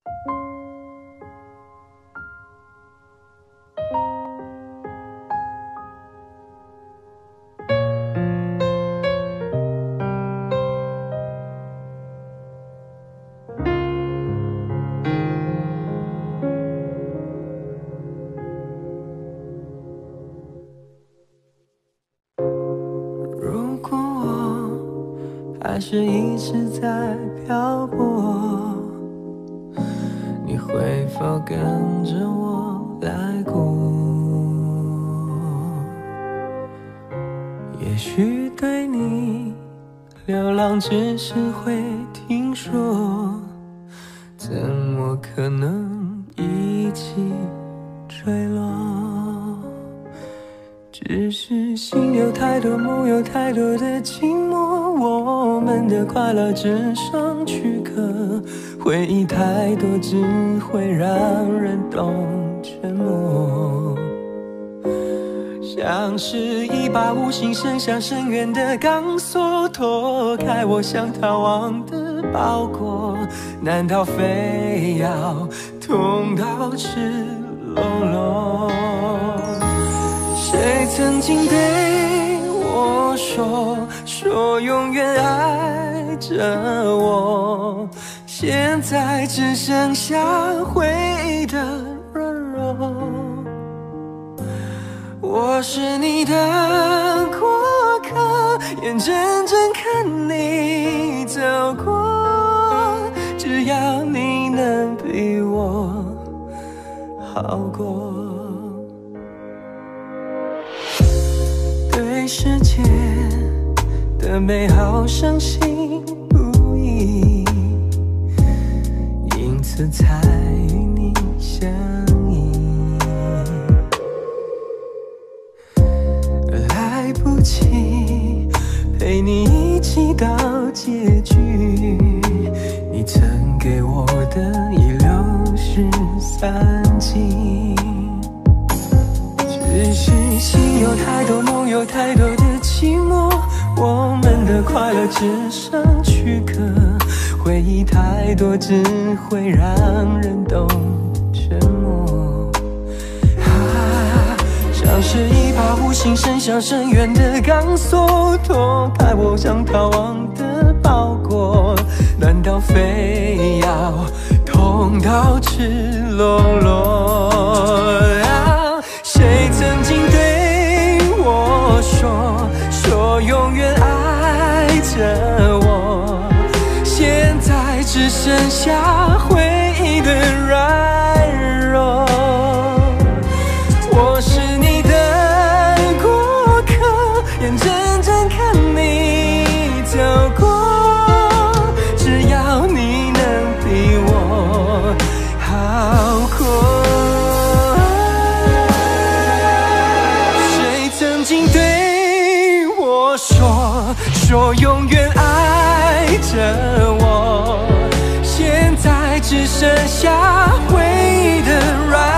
如果我还是一直在漂泊，你会否跟着我来过？也许对你流浪只是会听说，怎么可能一起坠落？只是心有太多，梦有太多的寂寞，我们的快乐只剩躯壳，回忆太多只会让人懂沉默。像是一把无形伸向深渊的钢索，脱开我想逃亡的包裹，难道非要痛到赤裸裸？谁曾经对我说永远爱着我，现在只剩下回忆的软弱。我是你的过客，眼睁睁看你走过，只要你能比我好过。对世界的美好相信不疑，因此才与你相依。来不及陪你一起到结局，你曾给我的已流失散尽。只是心有太多，梦有太多的寂寞，我们的快乐只剩躯壳，回忆太多只会让人懂沉默。像是一把无形伸向深渊的钢索，脱开我想逃亡的包裹，难道非要痛到赤裸裸？谁曾经对我说永远爱着我，现在只剩下回忆的软弱。我是你的过客，眼睁睁看你走过，只要你能比我好过。说永远爱着我，现在只剩下回忆的软